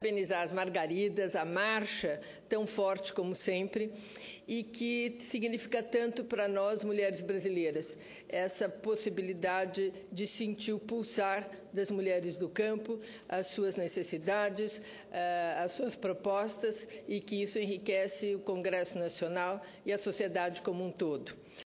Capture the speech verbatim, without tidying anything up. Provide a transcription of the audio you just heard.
Parabenizar as Margaridas, a marcha tão forte como sempre e que significa tanto para nós, mulheres brasileiras, essa possibilidade de sentir o pulsar das mulheres do campo, as suas necessidades, as suas propostas e que isso enriquece o Congresso Nacional e a sociedade como um todo.